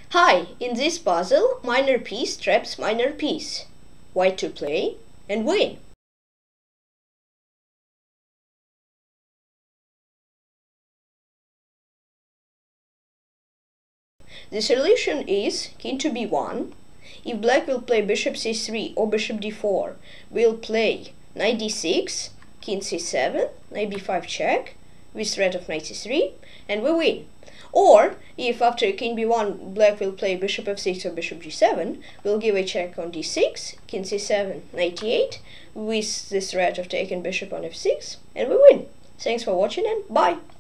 Hi, in this puzzle, minor piece traps minor piece. White to play and win. The solution is king to b1. If black will play bishop c3 or bishop d4, we'll play knight d6, king c7, knight b5 check, with threat of knight c3, and we win. Or, if after king b1 black will play bishop f6 or bishop g7, we'll give a check on d6, king c7, knight e8, with the threat of taking bishop on f6, and we win. Thanks for watching and bye!